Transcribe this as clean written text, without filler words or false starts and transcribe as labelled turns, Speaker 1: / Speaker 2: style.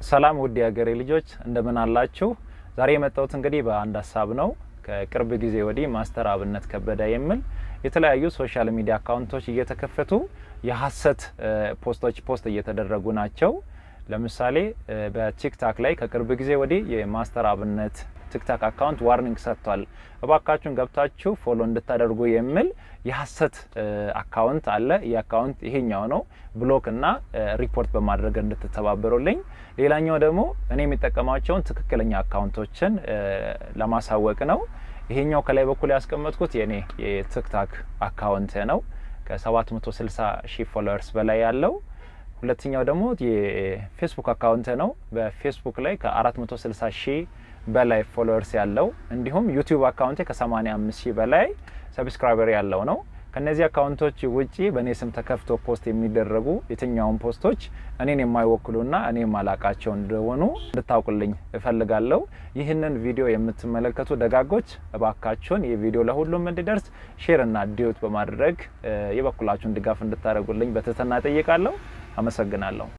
Speaker 1: ሰላም ውድ ያገሬ ልጆች እንደምን አላችሁ? ዛሬ የመጣሁት እንግዲህ በአንድ ሐሳብ ነው። ከቅርብ ጊዜ ወዲህ ማስተር አብነት ከበደ የሚል የተለያዩ ሶሻል ሚዲያ አካውንቶች እየተከፈቱ የሐሰት ፖስት እየተደረጉ ናቸው። ለምሳሌ በቲክታክ ላይ ከቅርብ ጊዜ ወዲህ የማስተር አብነት ቲክታክ አካውንት ዋርኒንግ ሰጥቷል። እባካችሁን ገብታችሁ ፎሎ እንድታደርጉ የሚል የሐሰት አካውንት አለ። የአካውንት ይሄኛው ነው። ብሎክ እና ሪፖርት በማድረግ እንድትተባበሩልኝ። ሌላኛው ደግሞ እኔ የሚጠቀማቸው ትክክለኛ አካውንቶችን ለማሳወቅ ነው። ይሄኛው ከላይ በኩል ያስቀመጥኩት የኔ የቲክታክ አካውንት ነው። ከ760,000 ፎሎወርስ በላይ ያለው። ሁለተኛው ደግሞ የፌስቡክ አካውንት ነው። በፌስቡክ ላይ ከ460,000 በላይ ፎሎወርስ ያለው። እንዲሁም ዩቲዩብ አካውንቴ ከ85,000 በላይ ሰብስክራይበር ያለው ነው። ከነዚህ አካውንቶች ውጪ በኔ ስም ተከፍቶ ፖስት የሚደረጉ የትኛውን ፖስቶች እኔን የማይወክሉና እኔ ማላቃቸው እንደሆኑ እንድታውቁልኝ እፈልጋለሁ። ይህንን ቪዲዮ የምትመለከቱ ደጋጎች እባካችሁን የቪዲዮ ለሁሉም እንዲደርስ ሼር እና ዲዩት በማድረግ የበኩላችሁን ድጋፍ እንድታደርጉልኝ በትህትና ጠይቃለሁ። አመሰግናለሁ።